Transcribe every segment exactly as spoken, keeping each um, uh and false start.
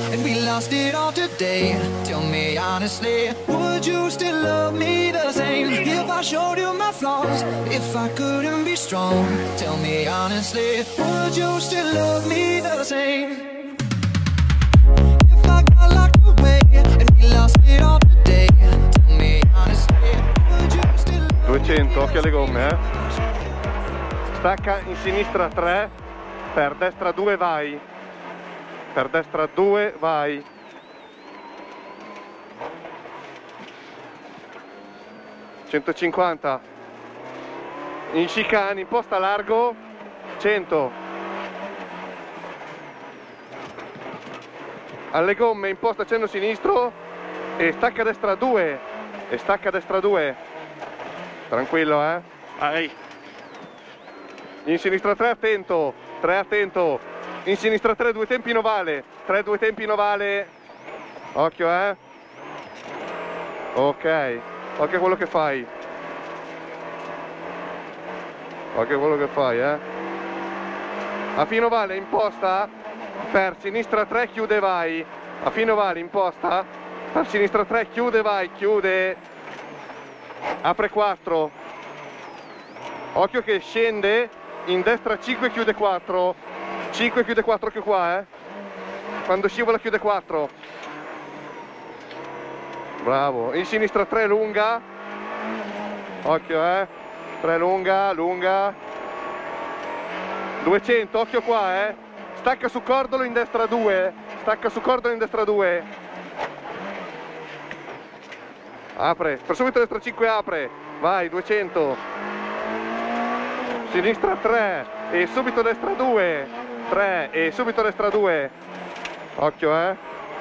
and we lost it all today. Tell me honestly, would you still love me the same if I showed you my flaws, if I couldn't be strong? Tell me honestly, would you still love me the same? If I got locked away and we lost it all today, tell me honestly, would you still love me? duecento, occhio alle gomme, eh. Stacca in sinistra tre, per destra due vai, per destra due vai, centocinquanta, in chicane, imposta largo, cento, alle gomme, imposta accenno sinistro e stacca a destra due, e stacca a destra due, tranquillo, eh? Vai. In sinistra tre, attento, tre attento, in sinistra tre, due tempi in ovale, tre, due tempi in ovale, occhio, eh? Ok, occhio a quello che fai, occhio a quello che fai, eh? A fine ovale, imposta, per sinistra tre, chiude, vai, a fine ovale, imposta, per sinistra tre, chiude, vai, chiude, apre quattro, occhio che scende, in destra cinque, chiude quattro, cinque, chiude quattro, occhio qua, eh? Quando scivola chiude quattro, bravo, in sinistra tre, lunga, occhio, eh? tre, lunga, lunga, duecento, occhio qua, eh? Stacca su cordolo in destra due, stacca su cordolo in destra due, apre, per subito destra cinque, apre, vai, duecento, sinistra tre e subito destra due, tre e subito destra due, occhio, eh,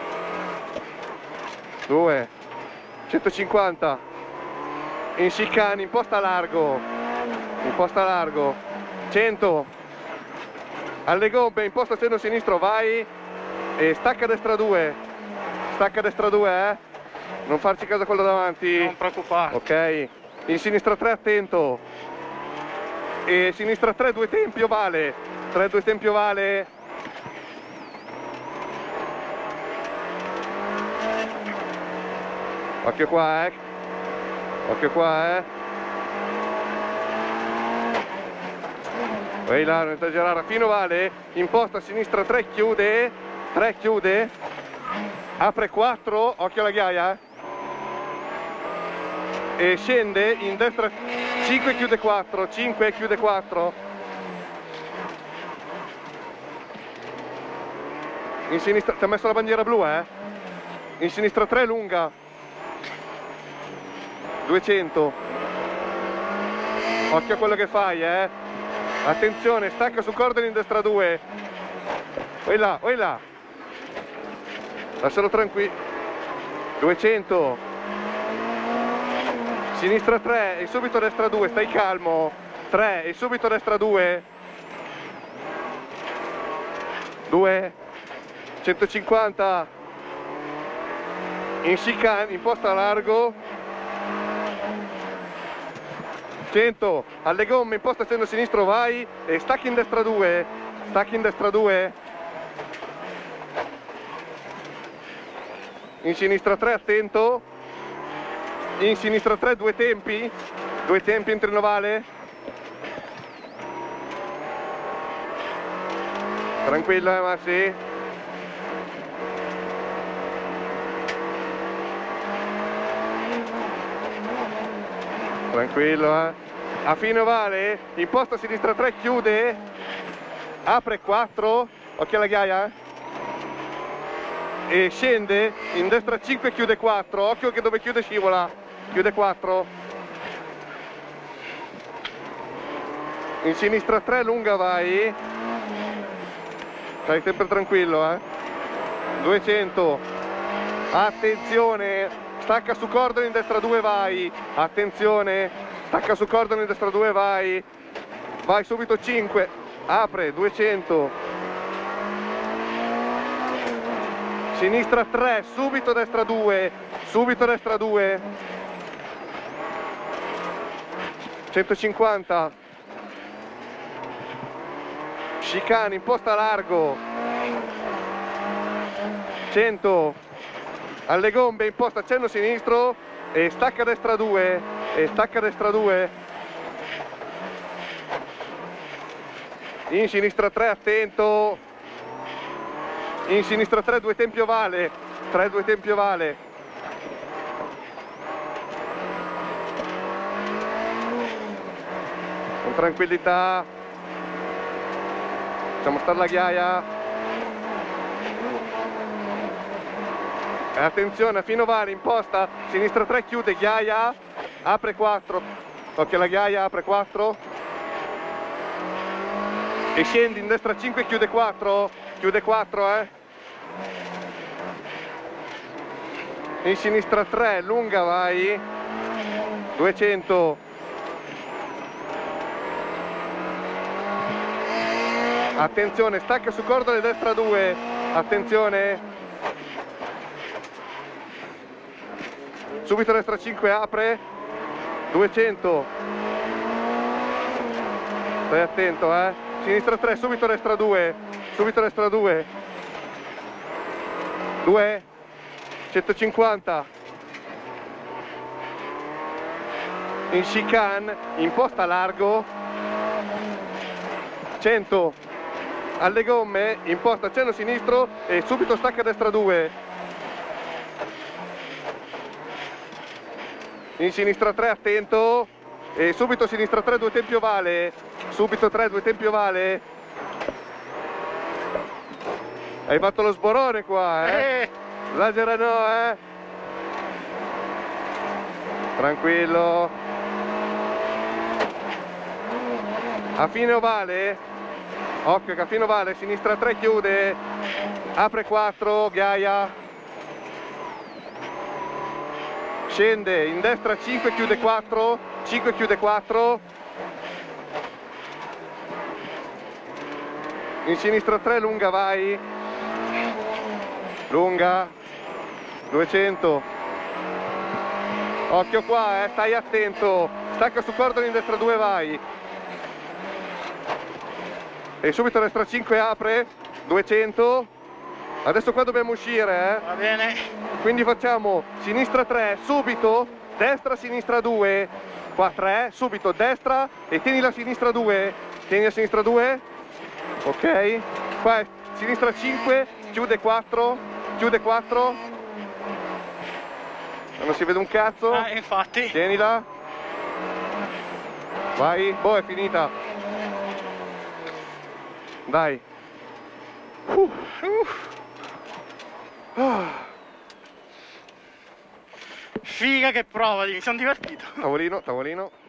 due, centocinquanta, in chicane, imposta largo, imposta largo, cento, alle gomme, imposta accenno sinistro, vai e stacca a destra due, stacca a destra due, eh, non farci caso a quello davanti, Non preoccupare. ok, in sinistra tre, attento, e sinistra tre, due tempi ovale, tre, due tempi ovale, occhio qua, eh, occhio qua, eh, vai là, non esagerare, fino ovale, imposta sinistra tre, chiude, tre, chiude, apre quattro, occhio alla ghiaia, e scende in destra cinque, chiude quattro, cinque, chiude quattro, in sinistra, ti ha messo la bandiera blu, eh? In sinistra tre, lunga, duecento, occhio a quello che fai, eh? Attenzione, stacca su cordolo in destra due, vai là, vai là, lascialo tranquillo, duecento, sinistra tre e subito destra due, stai calmo, tre e subito destra due, due, centocinquanta, in chicane, imposta largo, cento, alle gomme, imposta accenno sinistro, vai e stacchi in destra due, stacchi in destra due, in sinistra tre, attento, in sinistra tre, due tempi, due tempi entro in ovale, tranquillo, eh, Massi, tranquillo, eh. A fine ovale, imposta a sinistra tre, chiude, apre quattro, occhio alla ghiaia, e scende, in destra cinque, chiude quattro, occhio che dove chiude scivola, chiude quattro, in sinistra tre, lunga, vai, stai sempre tranquillo, eh, duecento, attenzione, stacca su cordolo in destra due, vai, attenzione, stacca su cordolo in destra due, vai, vai subito cinque, apre, duecento, sinistra tre, subito destra due, subito destra due, centocinquanta, chicane, imposta largo, cento, alle gombe, imposta accenno sinistro e stacca destra due, e stacca destra due, in sinistra tre, attento, in sinistra tre, due tempi ovale, tre, due tempi ovale, con tranquillità, facciamo stare la ghiaia. E attenzione, a fino vale, imposta, sinistra tre, chiude, ghiaia, apre quattro, occhio alla ghiaia, apre quattro, e scendi in destra cinque, chiude quattro, chiude quattro, eh. In sinistra tre, lunga vai, duecento, attenzione, stacca su cordole, destra due, attenzione, subito destra cinque, apre, duecento, stai attento, eh, sinistra tre, subito destra due, subito destra due, due, centocinquanta, in chicane, imposta largo, cento, alle gomme, imposta accenno sinistro e subito stacca destra due, in sinistra tre, attento, e subito sinistra tre, due tempi ovale, subito tre, due tempi ovale, hai fatto lo sborone qua, eh, esagera no, eh, tranquillo, a fine ovale, occhio che a fine ovale, sinistra tre, chiude, apre quattro, ghiaia, scende in destra cinque, chiude quattro, cinque, chiude quattro, in sinistra tre, lunga vai, lunga, duecento, occhio qua, eh, stai attento, stacca su cordone in destra due, vai, e subito destra cinque, apre, duecento, adesso qua dobbiamo uscire, eh? Va bene. Quindi facciamo sinistra tre, subito, destra, sinistra due, qua tre, subito, destra e tieni la sinistra due, tieni la sinistra due, ok, qua è sinistra cinque, chiude quattro, chiude quattro, non si vede un cazzo, Ah, infatti. tienila, vai, boh, è finita, dai. Uh. Uh. Ah. Figa che prova, mi sono divertito. Tavolino, tavolino.